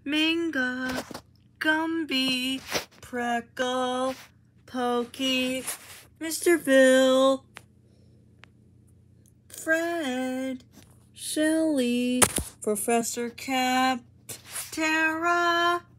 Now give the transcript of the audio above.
Minga Gumby, Prickle, Pokey, Mr. Bill, Fred Shelly, Professor Kapp, Tara,